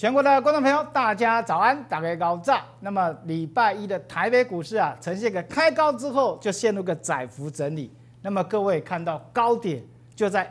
全国的观众朋友，大家早安，大家高炸。那么礼拜一的台北股市啊，呈现个开高之后就陷入个窄幅整理。那么各位看到高点就在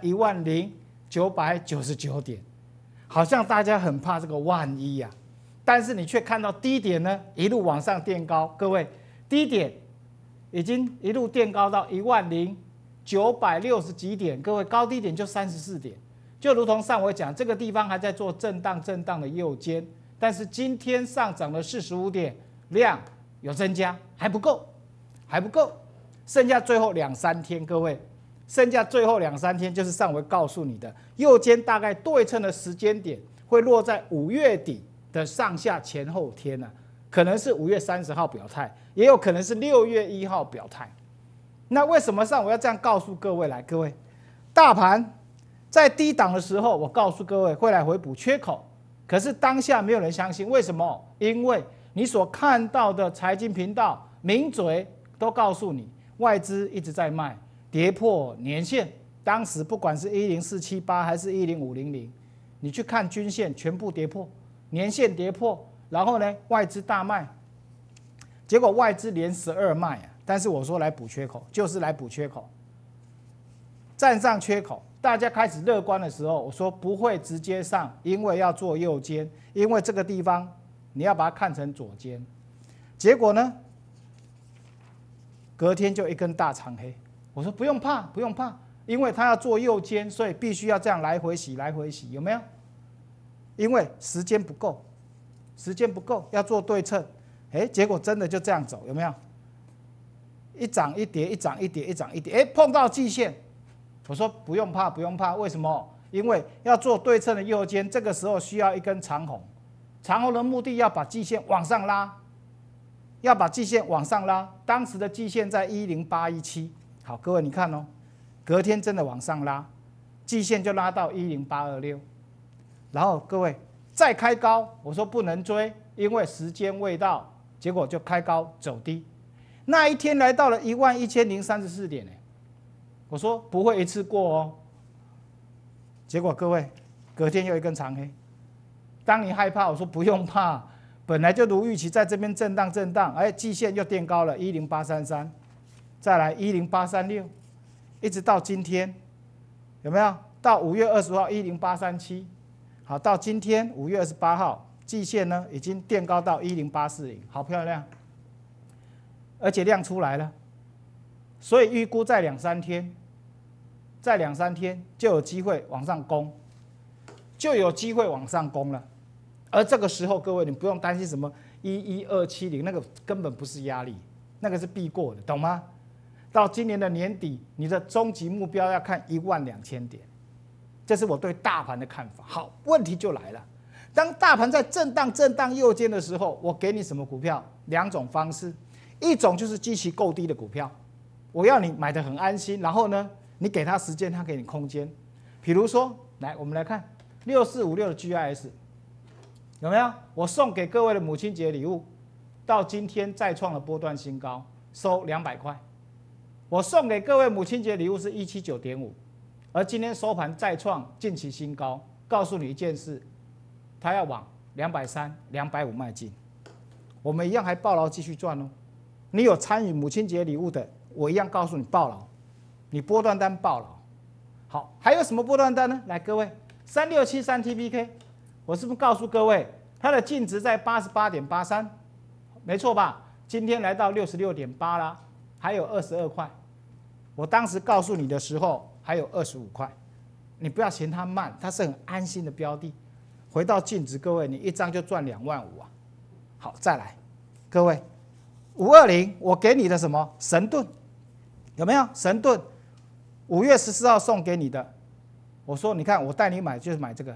10999点，好像大家很怕这个万一呀、但是你却看到低点呢一路往上垫高。各位，低点已经一路垫高到10960几点，各位高低点就34点。就如同上回讲，这个地方还在做震荡的右肩，但是今天上涨了45点，量有增加，还不够，剩下最后2-3天，各位，剩下最后2-3天就是上回告诉你的，右肩大概对称的时间点会落在5月底的上下前后天啊，可能是5月30号表态，也有可能是6月1号表态。那为什么上回要这样告诉各位？来，各位，大盘在低档的时候，我告诉各位会来回补缺口，可是当下没有人相信，为什么？因为你所看到的财经频道、名嘴都告诉你，外资一直在卖，跌破年线。当时不管是10478还是10500，你去看均线全部跌破，年线跌破，然后呢，外资大卖，结果外资连12卖啊！但是我说来补缺口，就是来补缺口，站上缺口。大家开始乐观的时候，我说不会直接上，因为要做右肩，因为这个地方你要把它看成左肩。结果呢，隔天就一根大长黑。我说不用怕，因为它要做右肩，所以必须要这样来回洗，有没有？因为时间不够，要做对称。结果真的就这样走，有没有？一涨一跌，碰到季线。我说不用怕，为什么？因为要做对称的右肩，这个时候需要一根长红，长红的目的要把季线往上拉，当时的季线在10817，好，各位你看哦，隔天真的往上拉，季线就拉到10826，然后各位再开高，我说不能追，因为时间未到，结果就开高走低，那一天来到了11034点呢。我说不会一次过哦，结果各位隔天又一根长黑。当你害怕，我说不用怕，本来就如预期在这边震荡，季线又垫高了10833，再来10836，一直到今天，有没有？到5月20号10837，好，到今天5月28号，季线呢已经垫高到10840，好漂亮，而且量出来了，所以预估在2-3天，就有机会往上攻，了。而这个时候，各位你不用担心什么11270，那个根本不是压力，那个是必过的，懂吗？到今年的年底，你的终极目标要看12000点，这是我对大盘的看法。好，问题就来了，当大盘在震荡右肩的时候，我给你什么股票？2种方式，一种就是基期够低的股票，我要你买得很安心，然后呢，你给他时间，他给你空间。比如说，来，我们来看6456的 GIS， 有没有？我送给各位的母亲节礼物，到今天再创了波段新高，收200块。我送给各位母亲节礼物是179.5，而今天收盘再创近期新高。告诉你一件事，它要往230、250迈进。我们一样还抱牢继续赚哦。你有参与母亲节礼物的，我一样告诉你抱牢。你波段单抱牢，好，还有什么波段单呢？来，各位，3673 TPK， 我是不是告诉各位，它的净值在88.83，没错吧？今天来到66.8啦，还有22块。我当时告诉你的时候，还有25块，你不要嫌它慢，它是很安心的标的。回到净值，各位，你一张就赚2万5啊！好，再来，各位，520，我给你的什么神盾，有没有神盾？5月14号送给你的，我说你看，我带你买就是买这个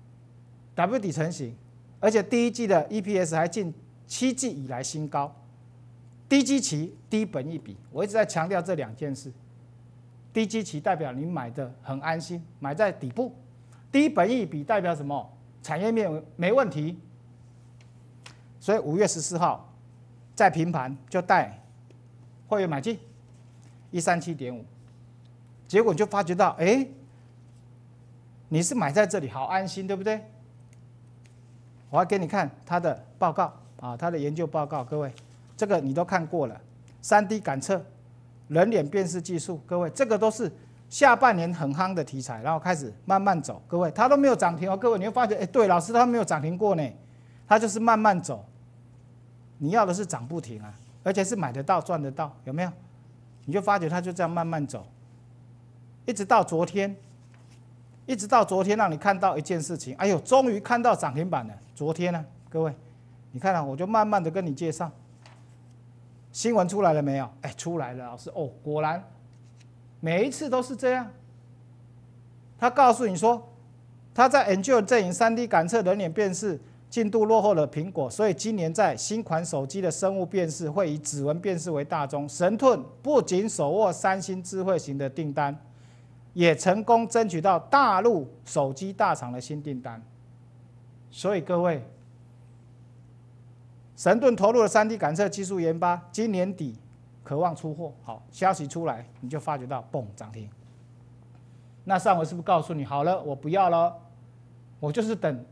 W 底成型，而且第一季的 EPS 还近7季以来新高，低基期低本益比，我一直在强调这2件事。低基期代表你买的很安心，买在底部；低本益比代表什么？产业面没问题。所以5月14号在平盘就带会员买进137.5。结果你就发觉到，你是买在这里，好安心，对不对？ 我要给你看它的报告啊，它的研究报告，各位，这个你都看过了，3D 感测、人脸辨识技术，各位，这个都是下半年很夯的题材，然后开始慢慢走，各位，它都没有涨停哦，各位，你会发觉，哎，对，老师它没有涨停过呢，它就是慢慢走，你要的是涨不停啊，而且是买得到、赚得到，有没有？你就发觉它就这样慢慢走，一直到昨天。一直到昨天，让你看到一件事情，哎呦，终于看到涨停板了。昨天呢，各位，你看啊，我就慢慢的跟你介绍，新闻出来了没有？哎，出来了，老师哦，果然，每一次都是这样。他告诉你说，他在 Enjoy 阵营 3D 感测人脸辨识进度落后了苹果，所以今年在新款手机的生物辨识会以指纹辨识为大宗。神盾不仅手握3星智慧型的订单。也成功争取到大陆手机大厂的新订单，所以各位，神盾投入了3D 感测技术研发，今年底渴望出货。好，消息出来你就发觉到，嘣，涨停。那上回是不是告诉你，好了，我不要了，我就是等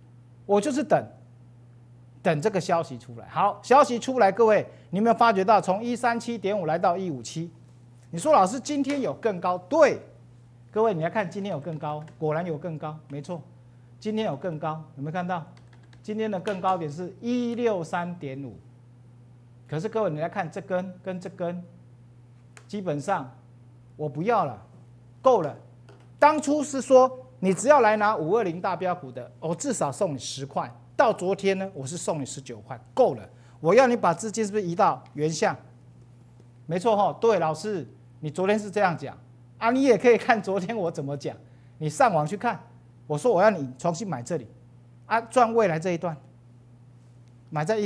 这个消息出来。好，消息出来，各位，你有没有发觉到，从137.5来到157？你说老师今天有更高？对。各位，你来看，今天有更高，果然有更高，没错，今天有更高，有没有看到？今天的更高点是163.5，可是各位，你来看这根跟这根，基本上我不要了，够了。当初是说你只要来拿520大标股的，我至少送你10块，到昨天呢，我是送你19块，够了。我要你把资金是不是移到原相？没错哈，对，老师，你昨天是这样讲。啊，你也可以看昨天我怎么讲，你上网去看。我说我要你重新买这里，啊，赚未来这一段，买在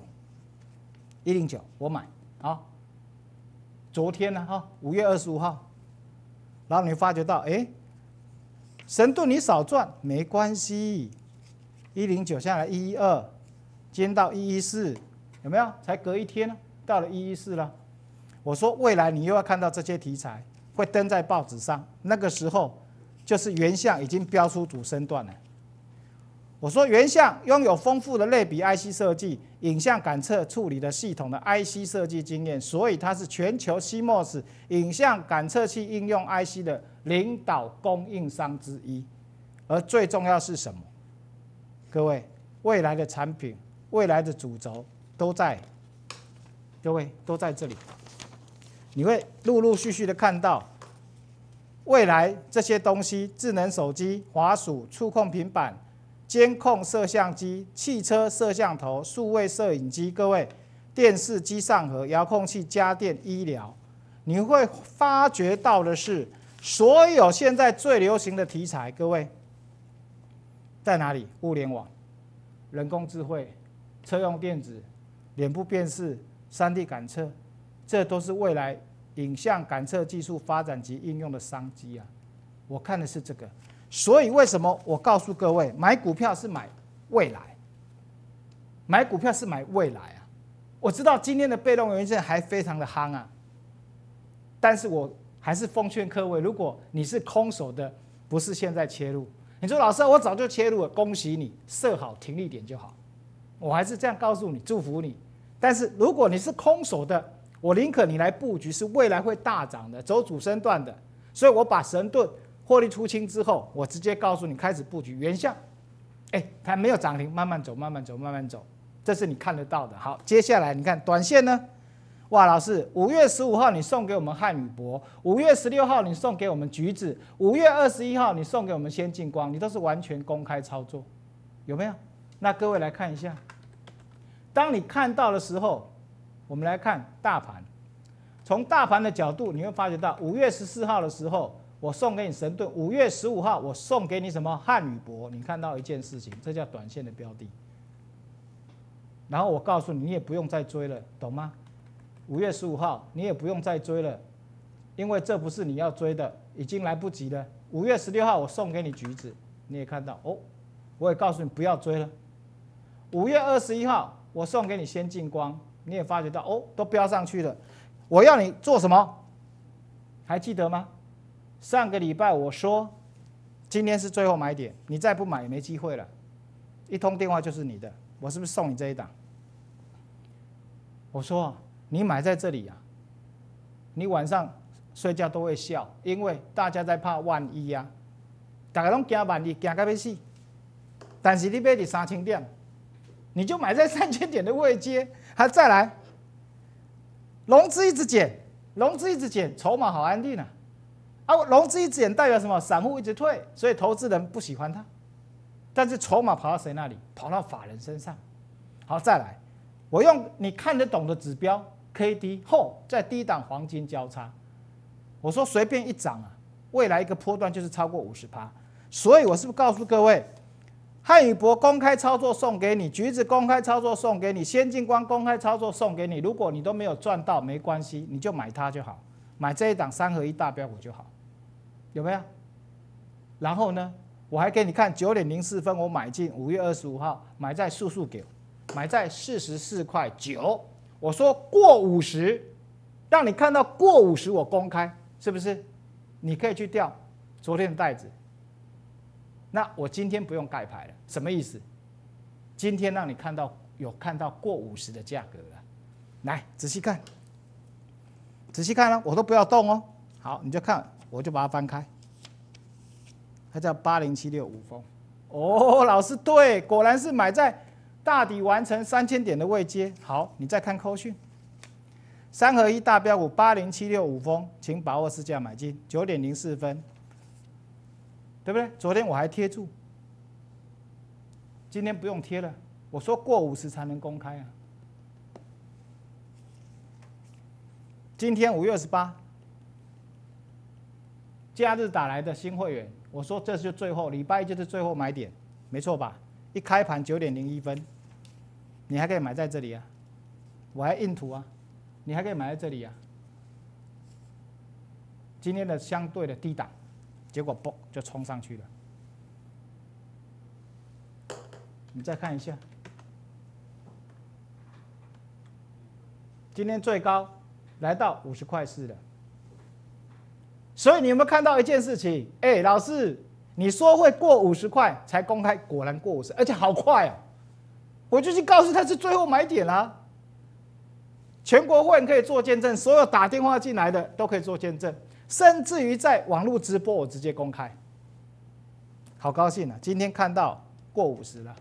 109，109我买，好。昨天呢，哈，5月25号，然后你发觉到，哎，神盾你少赚没关系，109下来112，今天到114，有没有？才隔一天呢，到了114了。我说未来你又要看到这些题材。会登在报纸上，那个时候就是原相已经标出主升段了。我说原相拥有丰富的类比 IC 设计、影像感测处理的系统的 IC 设计经验，所以它是全球 CMOS 影像感测器应用 IC 的领导供应商之一。而最重要是什么？各位，未来的产品、未来的主轴都在，各位都在这里。你会陆陆续续的看到，未来这些东西，智能手机、滑鼠、触控平板、监控摄像机、汽车摄像头、数位摄影机，各位，电视机上盒、遥控器、家电、医疗，你会发觉到的是，所有现在最流行的题材，各位在哪里？物联网、人工智慧、车用电子、脸部辨识、3D 感测。这都是未来影像感测技术发展及应用的商机啊！我看的是这个，所以为什么我告诉各位，买股票是买未来，买股票是买未来啊！我知道今天的被动元件还非常的夯啊，但是我还是奉劝各位，如果你是空手的，不是现在切入。你说老师，我早就切入了，恭喜你，设好停利点就好。我还是这样告诉你，祝福你。但是如果你是空手的，我宁可你来布局是未来会大涨的，走主升段的，所以我把神盾获利出清之后，我直接告诉你开始布局原相，它没有涨停，慢慢走，慢慢走，慢慢走，这是你看得到的。好，接下来你看短线呢，哇，老师，5月15号你送给我们汉语博，5月16号你送给我们橘子，5月21号你送给我们先进光，你都是完全公开操作，有没有？那各位来看一下，当你看到的时候。我们来看大盘，从大盘的角度，你会发觉到5月14号的时候，我送给你神盾；5月15号我送给你什么汉语博。你看到一件事情，这叫短线的标的。然后我告诉你，你也不用再追了，懂吗？5月15号你也不用再追了，因为这不是你要追的，已经来不及了。5月16号我送给你橘子，你也看到哦，我也告诉你不要追了。5月21号我送给你先进光。你也发觉到哦，都飙上去了。我要你做什么？还记得吗？上个礼拜我说，今天是最后买点，你再不买也没机会了。 一通电话就是你的，我是不是送你这一档？我说你买在这里啊，你晚上睡觉都会笑，因为大家在怕万一啊，大家都惊万一，惊到要死。但是你买伫3000点，你就买在3000点的位阶，还再来，融资一直减，融资一直减，筹码好安定啊。啊，融资一直减代表什么？散户一直退，所以投资人不喜欢它。但是筹码跑到谁那里？跑到法人身上。好，再来，我用你看得懂的指标 ，KD 后在低档黄金交叉。我说随便一涨啊，未来一个波段就是超过50%。所以我是不是告诉各位，汉语博公开操作送给你，橘子公开操作送给你，先进光公开操作送给你。如果你都没有赚到，没关系，你就买它就好，买这一档3合1大标股就好，有没有？然后呢，我还给你看9点04分，我买进5月25号，买在速速给，买在44.9块。我说过50，让你看到过50，我公开，是不是？你可以去调昨天的袋子。那我今天不用盖牌了，什么意思？今天让你看到过50的价格了，来仔细看，仔细看哦，我都不要动哦。好，你就看，我就把它翻开，它叫80765峰。哦，老师对，果然是买在大底完成3000点的位阶。好，你再看扣讯，3合1大标股80765峰，请把握市价买进，9点04分。对不对？昨天我还贴住，今天不用贴了。我说过50才能公开啊。今天5月28，假日打来的新会员，我说这是最后，礼拜一就是最后买点，没错吧？一开盘9点01分，你还可以买在这里啊，我还印图啊，你还可以买在这里啊。今天的相对的低档。结果嘣就冲上去了，你再看一下，今天最高来到50.4块了。所以你有没有看到一件事情？哎，老师，你说会过50块才公开，果然过50，而且好快哦！我就去告诉他是最后买点啦。全国会员可以做见证，所有打电话进来的都可以做见证。甚至于在网络直播，我直接公开，好高兴啊！今天看到过50了，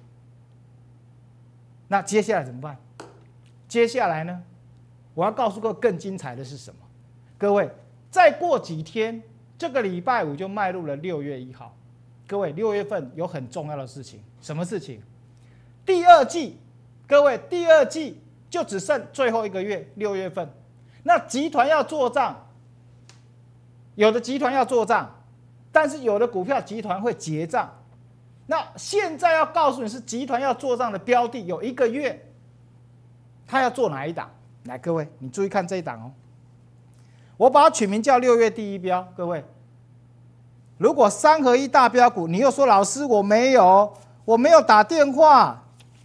那接下来怎么办？接下来呢，我要告诉各位更精彩的是什么？各位，再过几天，这个礼拜5就迈入了6月1号。各位，6月份有很重要的事情，什么事情？第二季，各位，第二季就只剩最后一个月，6月份，那集团要做账。有的集团要做账，但是有的股票集团会结账。那现在要告诉你是集团要做账的标的，有1个月，他要做哪一档？来，各位，你注意看这一档哦。我把它取名叫6月第一标。各位，如果3合1大标股，你又说老师我没有打电话，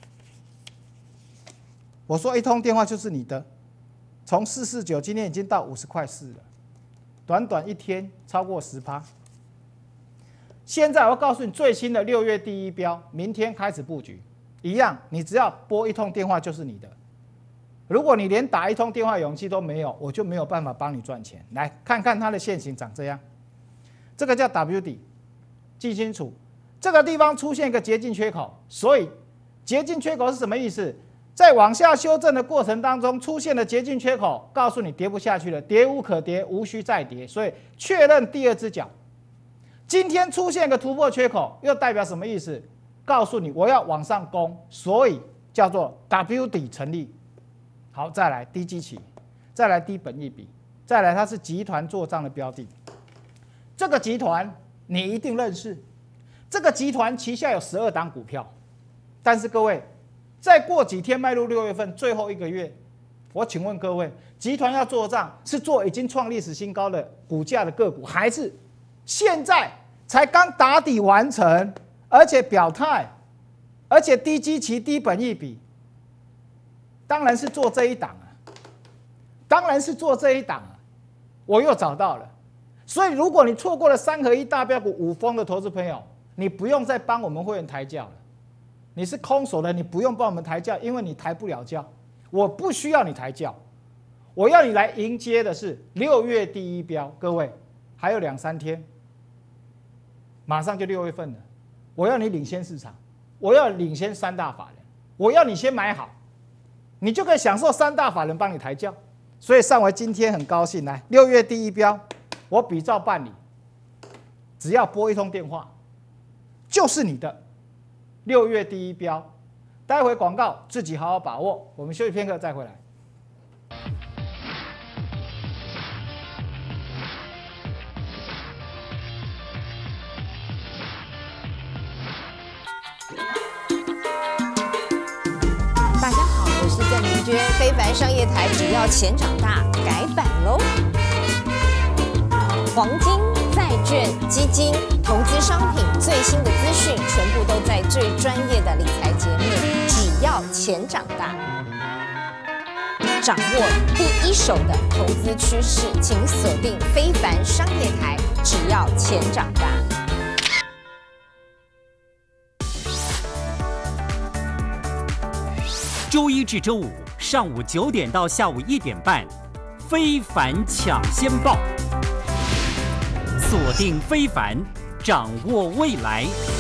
我说一通电话就是你的，从449今天已经到50.4块了。短短1天超过10%。现在我要告诉你最新的6月第一标，明天开始布局，一样，你只要拨一通电话就是你的。如果你连打一通电话勇气都没有，我就没有办法帮你赚钱。来看看它的线型长这样，这个叫 W 底，记清楚，这个地方出现一个捷径缺口，所以捷径缺口是什么意思？在往下修正的过程当中，出现了捷径缺口，告诉你跌不下去了，跌无可跌，无需再跌，所以确认第二只脚。今天出现个突破缺口，又代表什么意思？告诉你我要往上攻，所以叫做 W 底成立。好，再来低基期，再来低本益比，再来它是集团做账的标的。这个集团你一定认识，这个集团旗下有12档股票，但是各位。再过几天迈入6月份最后1个月，我请问各位，集团要做账是做已经创历史新高的股价的个股，还是现在才刚打底完成，而且表态，而且低基期、低本益比？当然是做这一档啊，当然是做这一档啊，我又找到了。所以如果你错过了3合1大标股5峰的投资朋友，你不用再帮我们会员抬轿了。 你是空手的，你不用帮我们抬轿，因为你抬不了轿，我不需要你抬轿，我要你来迎接的是6月第一标，各位还有2、3天，马上就6月份了，我要你领先市场，我要领先3大法人，我要你先买好，你就可以享受3大法人帮你抬轿。所以上回今天很高兴，来6月第一标，我比照办理，只要拨1通电话，就是你的6月第一标。待会广告自己好好把握，我们休息片刻再回来。 大家好，我是郑明娟。非凡商业台只要钱长大，改版喽！黄金、债券、基金、投资商品最新的资讯，全部都在最专业的理财节目。只要钱长大，掌握第一手的投资趋势，请锁定非凡商业台。只要钱长大。 周一至周五上午9点到下午1点半，非凡抢先报，锁定非凡，掌握未来。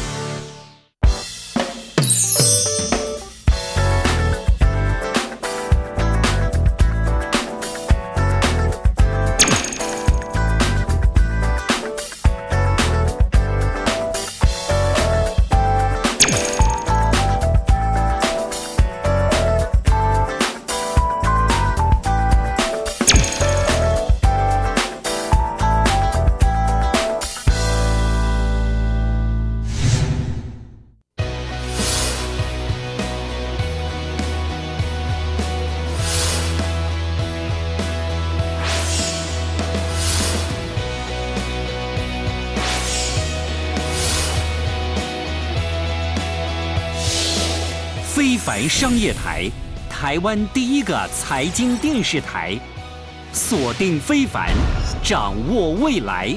非凡商业台，台湾第一个财经电视台，锁定非凡，掌握未来。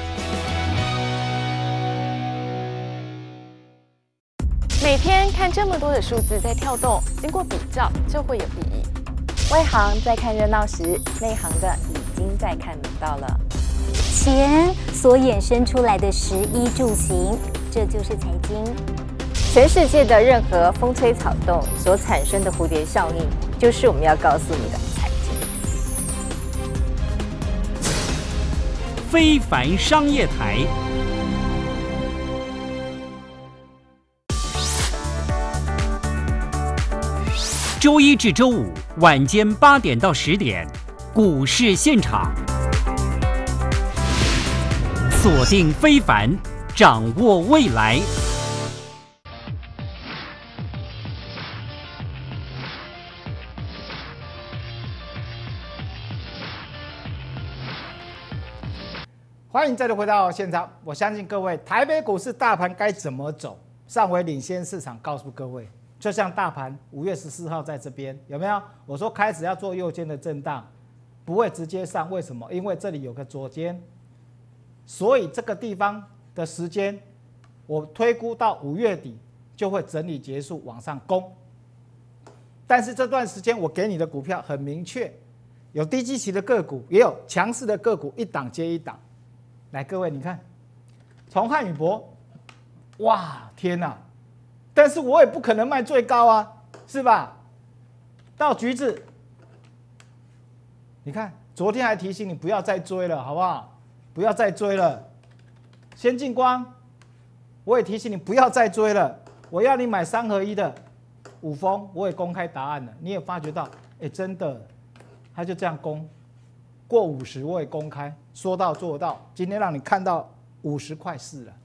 每天看这么多的数字在跳动，经过比较就会有意义。外行在看热闹时，内行的已经在看门道了。 钱所衍生出来的食衣住行，这就是财经。 全世界的任何风吹草动所产生的蝴蝶效应，就是我们要告诉你的财经。 非凡商业台。周一至周五晚间8点到10点，股市现场，锁定非凡，掌握未来。 欢迎再度回到现场。我相信各位，台北股市大盘该怎么走？上回领先市场告诉各位，就像大盘5月14号在这边有没有？我说开始要做右肩的震荡，不会直接上，为什么？因为这里有个左肩，所以这个地方的时间，我推估到5月底就会整理结束，往上攻。但是这段时间我给你的股票很明确，有低基期的个股，也有强势的个股，一档接一档。来，各位，你看，从汉语博，哇，天哪！但是我也不可能卖最高啊，是吧？到橘子，你看，昨天还提醒你不要再追了，好不好？不要再追了。先进光，我也提醒你不要再追了。我要你买3合1的五峰，我也公开答案了，你也发觉到，哎，真的，他就这样攻。过50我也公开，说到做到，今天让你看到50块4了。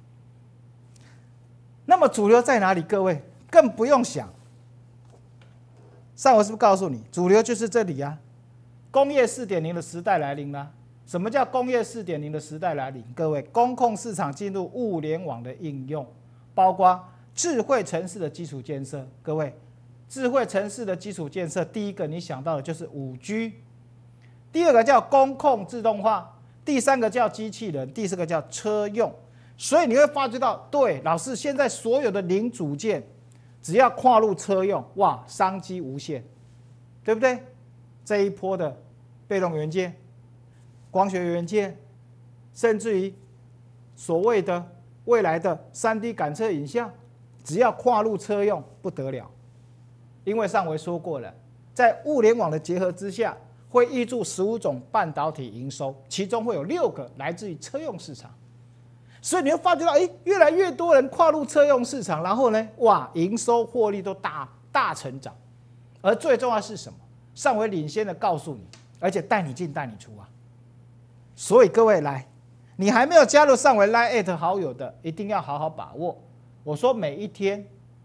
那么主流在哪里？各位更不用想，上回是不是告诉你，主流就是这里啊？工业4.0的时代来临了。什么叫工业4.0的时代来临？各位，公控市场进入物联网的应用，包括智慧城市的基础建设。各位，智慧城市的基础建设，第一个你想到的就是5G。第二个叫工控自动化，第三个叫机器人，第四个叫车用。所以你会发觉到，对，老师现在所有的零组件， 只要跨入车用，哇，商机无限，对不对？这一波的被动元件、光学元件，甚至于所谓的未来的3D 感测影像，只要跨入车用，不得了。因为上回说过了，在物联网的结合之下，会挹注15种半导体营收，其中会有6个来自于车用市场。所以你会发觉到，越来越多人跨入车用市场，然后呢，哇，营收获利都大成长。而最重要的是什么？上回领先的告诉你，而且带你进带你出啊。所以各位来，你还没有加入上回 LINE@ 好友的，一定要好好把握。我说每一天，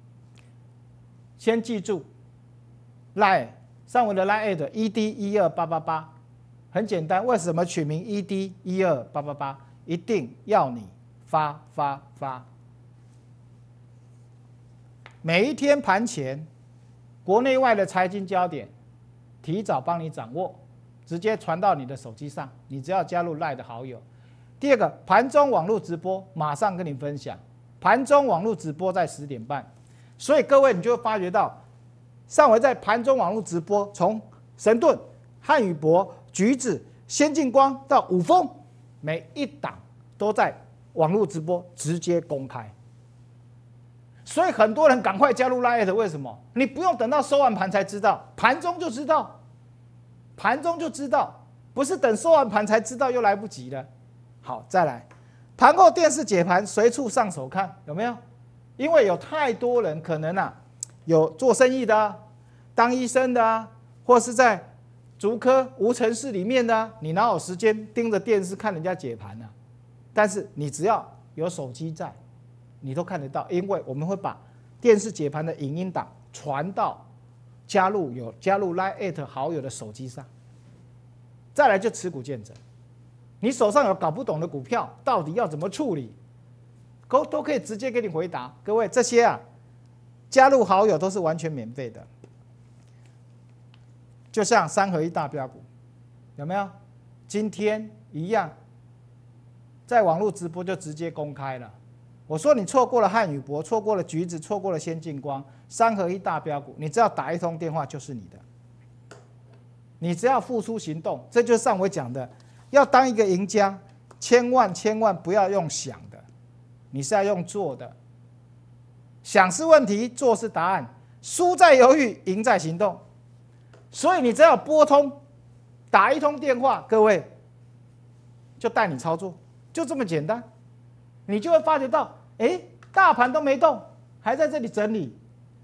先记住 LINE 上回的 LINE@ ED12888，很简单，为什么取名 ED12888？一定要你发。每一天盘前，国内外的财经焦点，提早帮你掌握，直接传到你的手机上。你只要加入 LINE 的好友。第二个，盘中网络直播，马上跟你分享。盘中网络直播在10点半，所以各位你就会发觉到，上回在盘中网络直播，从神盾、汉语博、橘子、先进光到五峰，每一档都在网络直播直接公开。所以很多人赶快加入 LINE， 为什么？你不用等到收完盘才知道，盘中就知道，不是等收完盘才知道又来不及了。好，再来，盘后电视解盘随处上手看，有没有？因为有太多人可能有做生意的啊，当医生的啊，或是在竹科无尘室里面的啊，你哪有时间盯着电视看人家解盘啊？但是你只要有手机在，你都看得到，因为我们会把电视解盘的影音档传到加入 LINE@ 好友的手机上。再来就持股见证，你手上有搞不懂的股票，到底要怎么处理，都可以直接给你回答。各位，这些加入好友都是完全免费的。就像3合1大标股，有没有？今天一样，在网络直播就直接公开了。我说你错过了汉语博，错过了橘子，错过了先进光，3合1大标股，你只要打一通电话就是你的。你只要付出行动，这就是上回讲的，要当一个赢家，千万不要用想的，你是要用做的。想是问题，做是答案，输在犹豫，赢在行动。所以你只要拨通，打一通电话，各位就带你操作，就这么简单。你就会发觉到，大盘都没动，还在这里整理，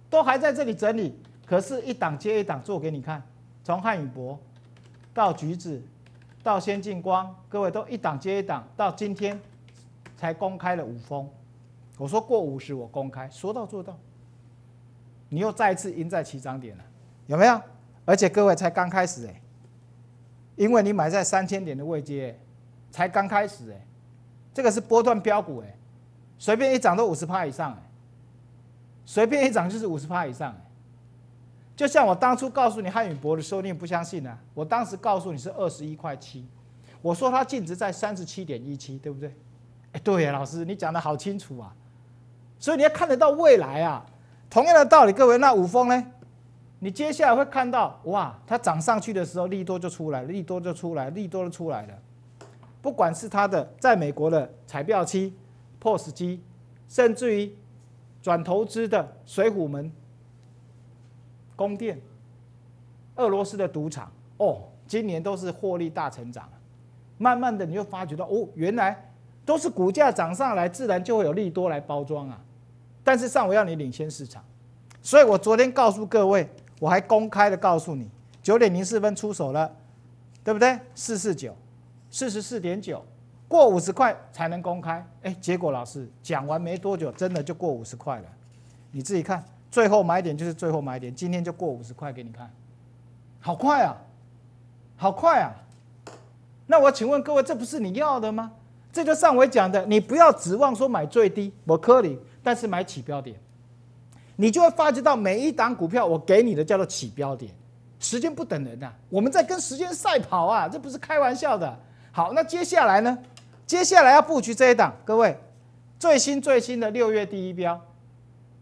可是一档接一档做给你看，从汉语博到橘子到先进光，各位都一档接一档，到今天才公开了五峰。我说过50我公开，说到做到，你又再一次赢在起涨点了，有没有？而且各位才刚开始因为你买在3000点的位阶，才刚开始这个是波段标股随便一涨都50%以上随便一涨就是50%以上就像我当初告诉你汉语博的时候，你也不相信啊。我当时告诉你是21.7块，我说它净值在37.17，对不对？对呀，老师你讲的好清楚啊。所以你要看得到未来啊。同样的道理，各位，那五峰呢？你接下来会看到，哇，它涨上去的时候，利多就出来了，利多就出来了。不管是它的在美国的彩票期、POS 机，甚至于转投资的水虎门、供电、俄罗斯的赌场，今年都是获利大成长。慢慢的，你就发觉到，原来都是股价涨上来，自然就会有利多来包装啊。但是上午要你领先市场，所以我昨天告诉各位，我还公开的告诉你，9点04分出手了，对不对？449。44.9，过50块才能公开。结果老师讲完没多久，真的就过50块了。你自己看，最后买点就是最后买点，今天就过50块给你看，好快啊，好快啊！那我请问各位，这不是你要的吗？这就上回讲的，你不要指望说买最低，我可以，但是买起标点，你就会发觉到每一档股票我给你的叫做起标点。时间不等人啊，我们在跟时间赛跑啊，这不是开玩笑的。好，那接下来呢？接下来要布局这一档，各位，最新的6月第一标，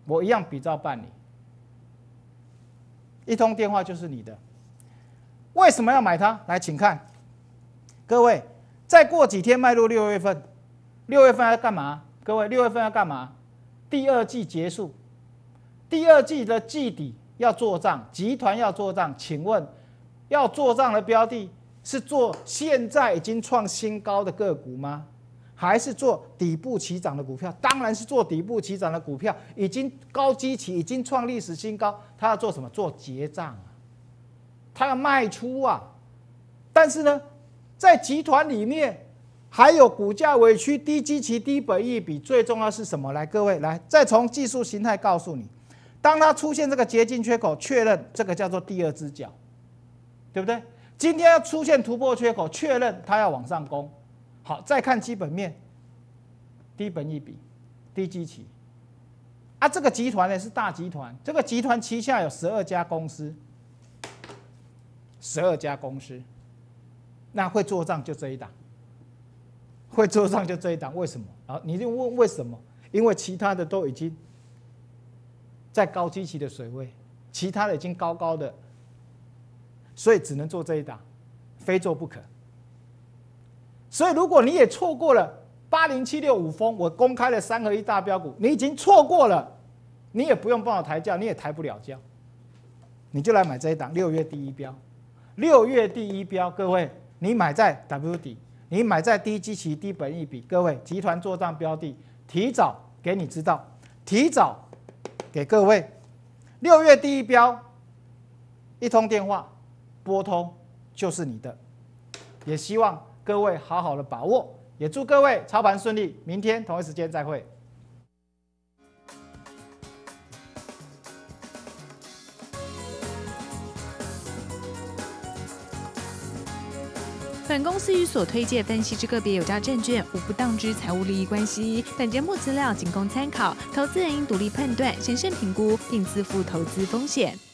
我一样比照办理，一通电话就是你的。为什么要买它？来，请看，各位，再过几天迈入6月份，6月份要干嘛？各位，6月份要干嘛？第二季结束，第二季的季底要做账，集团要做账。请问，要做账的标的是做现在已经创新高的个股吗？还是做底部起涨的股票？当然是做底部起涨的股票，已经高基期，已经创历史新高。他要做什么？做结账啊，他要卖出啊。但是呢，在集团里面还有股价委屈、低基期、低本益比，最重要是什么？来，各位，来，再从技术形态告诉你，当它出现这个捷径缺口，确认这个叫做第二只脚，对不对？今天要出现突破缺口，确认它要往上攻。好，再看基本面，低本益比、低基期，啊，这个集团呢是大集团，这个集团旗下有12家公司，12家公司，那会做账就这一档，会做账就这一档，为什么？然后你就问为什么？因为其他的都已经在高基期的水位，其他的已经高高的，所以只能做这一档，非做不可。所以，如果你也错过了80765丰，我公开了3合1大标股，你已经错过了，你也不用帮我抬价，你也抬不了价，你就来买这一档6月第一标。6月第一标，各位，你买在 W 底，你买在低基期、低本益比，各位，集团做账标的，提早给你知道，提早给各位，6月第一标，一通电话拨通就是你的，也希望各位好好的把握，也祝各位操盘顺利。明天同一时间再会。 本公司与所推介分析之个别有价证券无不当之财务利益关系。本节目资料仅供参考，投资人应独立判断、审慎评估，并自负投资风险。